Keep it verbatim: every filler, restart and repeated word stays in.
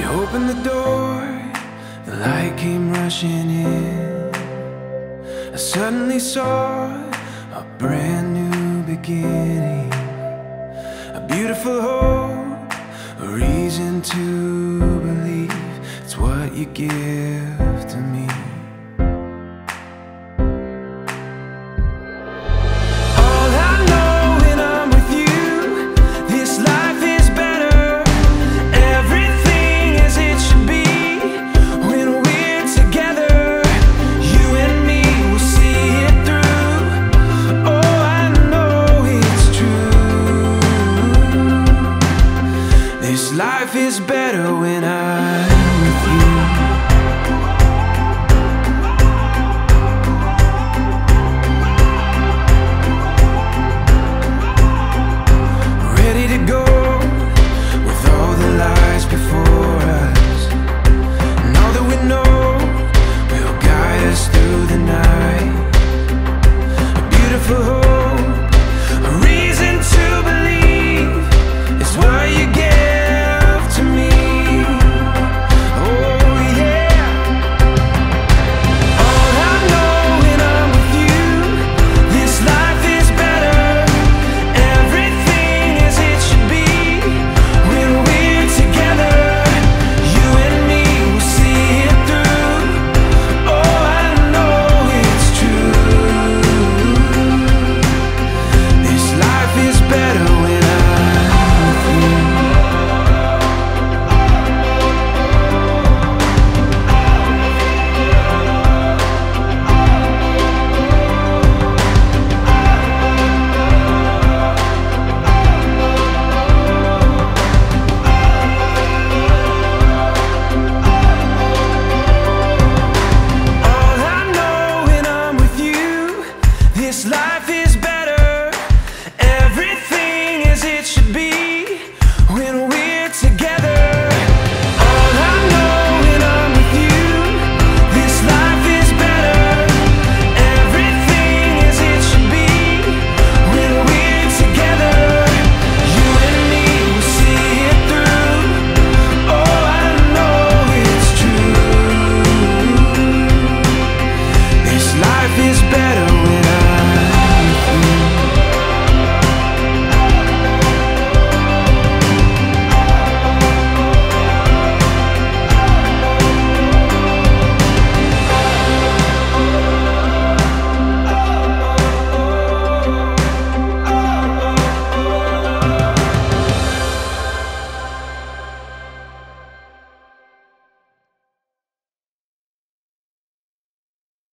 You opened the door, the light came rushing in. I suddenly saw a brand new beginning, a beautiful hope, a reason to believe. It's what you give to me. All I know when I'm with you, this life is better. Everything as it should be. When we're together, you and me will see it through. Oh, I know it's true. This life is better when I